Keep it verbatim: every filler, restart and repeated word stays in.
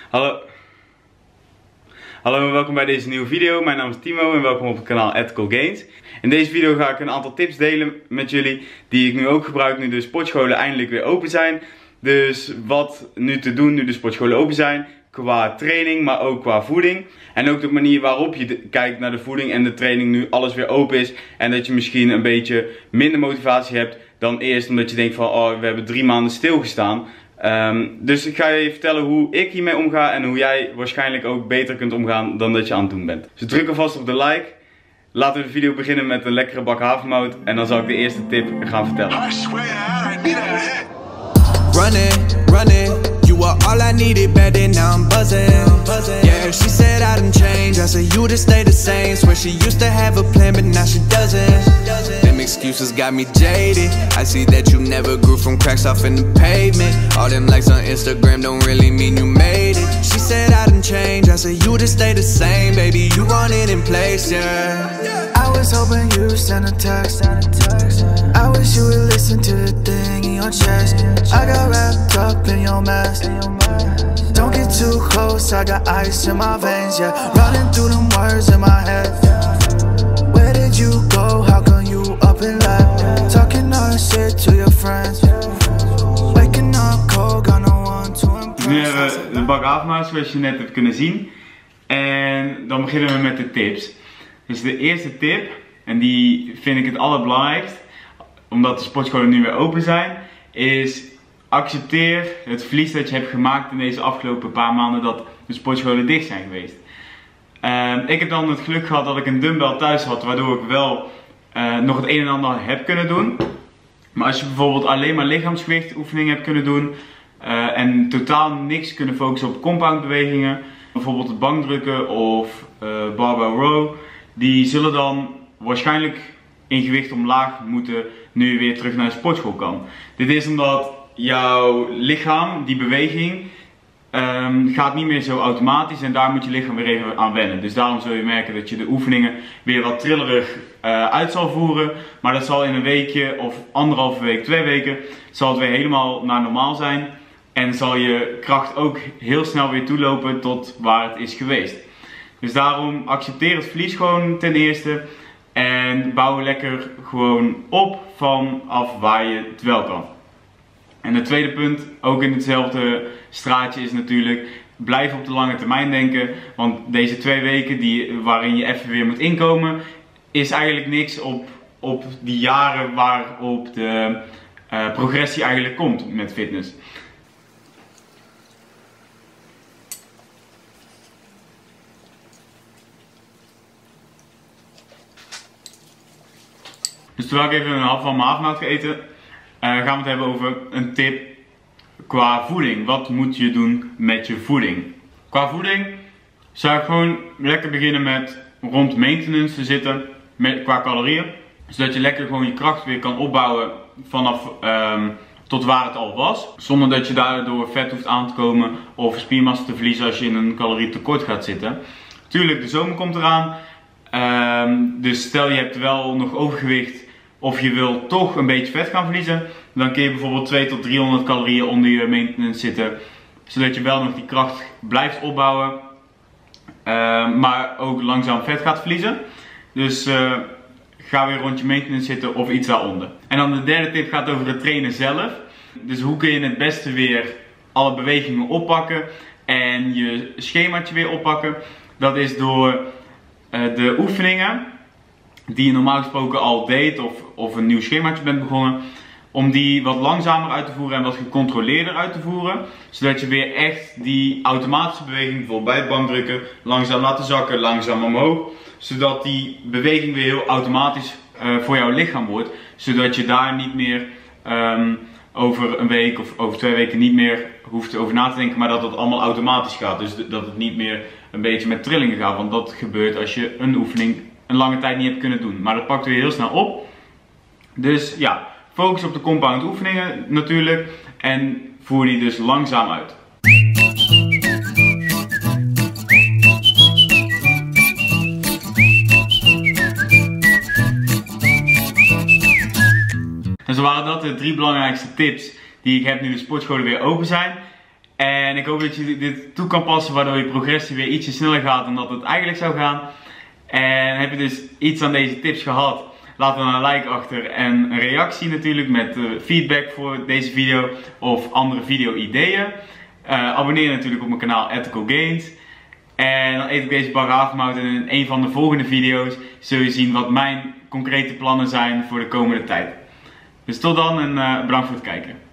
Hallo. Hallo en welkom bij deze nieuwe video. Mijn naam is Timo en welkom op het kanaal Ethical Gains. In deze video ga ik een aantal tips delen met jullie die ik nu ook gebruik nu de sportscholen eindelijk weer open zijn. Dus wat nu te doen nu de sportscholen open zijn qua training, maar ook qua voeding. En ook de manier waarop je kijkt naar de voeding en de training nu alles weer open is. En dat je misschien een beetje minder motivatie hebt dan eerst, omdat je denkt van oh, we hebben drie maanden stilgestaan. Um, dus ik ga je vertellen hoe ik hiermee omga en hoe jij waarschijnlijk ook beter kunt omgaan dan dat je aan het doen bent. Dus druk alvast op de like. Laten we de video beginnen met een lekkere bak havermout en dan zal ik de eerste tip gaan vertellen. Running, running, you were all I needed back then, now I'm buzzing. Yeah, she said I didn't change, I said you just stay the same. Swear she used to have a plan, but now she doesn't. Them excuses got me jaded. I see that you never grew from cracks off in the pavement. All them likes on Instagram don't really mean you made it. She said I didn't change, I said you just stay the same. Baby, you want it in place, yeah. I was hoping you send a text. I wish you would listen to the thing in your chest. I got wrapped up in your mess. Don't get too close, I got ice in my veins, yeah. Running through them words in my head. Where did you go? How come you up and left? Talking all that shit to your friends. Waking up cold, got no one to impress. Nu hebben we de bak havermout zoals je net hebt kunnen zien. En dan beginnen we met de tips. Dus de eerste tip, en die vind ik het allerbelangrijkst, omdat de sportscholen nu weer open zijn, is accepteer het verlies dat je hebt gemaakt in deze afgelopen paar maanden dat de sportscholen dicht zijn geweest. Uh, ik heb dan het geluk gehad dat ik een dumbbell thuis had, waardoor ik wel uh, nog het een en ander heb kunnen doen. Maar als je bijvoorbeeld alleen maar lichaamsgewicht oefeningen hebt kunnen doen uh, en totaal niks kunnen focussen op compound bewegingen, bijvoorbeeld het bankdrukken of uh, barbell row, die zullen dan waarschijnlijk in gewicht omlaag moeten nu je weer terug naar de sportschool kan. Dit is omdat jouw lichaam, die beweging, um, gaat niet meer zo automatisch en daar moet je lichaam weer even aan wennen. Dus daarom zul je merken dat je de oefeningen weer wat trillerig uh, uit zal voeren. Maar dat zal in een weekje of anderhalve week, twee weken, zal het weer helemaal naar normaal zijn. En zal je kracht ook heel snel weer toelopen tot waar het is geweest. Dus daarom accepteer het verlies gewoon ten eerste. En bouw lekker gewoon op vanaf waar je het wel kan. En het tweede punt, ook in hetzelfde straatje, is natuurlijk blijf op de lange termijn denken. Want deze twee weken die, waarin je even weer moet inkomen, is eigenlijk niks op, op die jaren waarop de uh, progressie eigenlijk komt met fitness. Dus terwijl ik even een half van mijn havermout ga eten, uh, gaan we het hebben over een tip qua voeding. Wat moet je doen met je voeding? Qua voeding zou ik gewoon lekker beginnen met rond maintenance te zitten met, qua calorieën. Zodat je lekker gewoon je kracht weer kan opbouwen vanaf um, tot waar het al was. Zonder dat je daardoor vet hoeft aan te komen of spiermassa te verliezen als je in een calorietekort gaat zitten. Tuurlijk, de zomer komt eraan. Um, dus stel je hebt wel nog overgewicht of je wil toch een beetje vet gaan verliezen, dan kun je bijvoorbeeld tweehonderd tot driehonderd calorieën onder je maintenance zitten, zodat je wel nog die kracht blijft opbouwen, uh, maar ook langzaam vet gaat verliezen. Dus uh, ga weer rond je maintenance zitten of iets daaronder. En dan de derde tip gaat over het trainen zelf. Dus hoe kun je het beste weer alle bewegingen oppakken en je schemaatje weer oppakken. Dat is door uh, de oefeningen die je normaal gesproken al deed of, of een nieuw schemaatje bent begonnen, om die wat langzamer uit te voeren en wat gecontroleerder uit te voeren. Zodat je weer echt die automatische beweging, bijvoorbeeld bij het bankdrukken, langzaam laten zakken, langzaam omhoog. Zodat die beweging weer heel automatisch uh, voor jouw lichaam wordt. Zodat je daar niet meer um, over een week of over twee weken niet meer hoeft over na te denken, maar dat het allemaal automatisch gaat. Dus dat het niet meer een beetje met trillingen gaat. Want dat gebeurt als je een oefening een lange tijd niet hebt kunnen doen. Maar dat pakt weer heel snel op. Dus ja, focus op de compound oefeningen natuurlijk. En voer die dus langzaam uit. En zo waren dat de drie belangrijkste tips die ik heb nu de sportscholen weer open zijn. En ik hoop dat je dit toe kan passen, waardoor je progressie weer ietsje sneller gaat dan dat het eigenlijk zou gaan. En heb je dus iets aan deze tips gehad, laat dan een like achter en een reactie natuurlijk met uh, feedback voor deze video of andere video ideeën. Uh, abonneer natuurlijk op mijn kanaal Ethical Gains. En dan eet ik deze bak havermout en in een van de volgende video's zul je zien wat mijn concrete plannen zijn voor de komende tijd. Dus tot dan en uh, bedankt voor het kijken.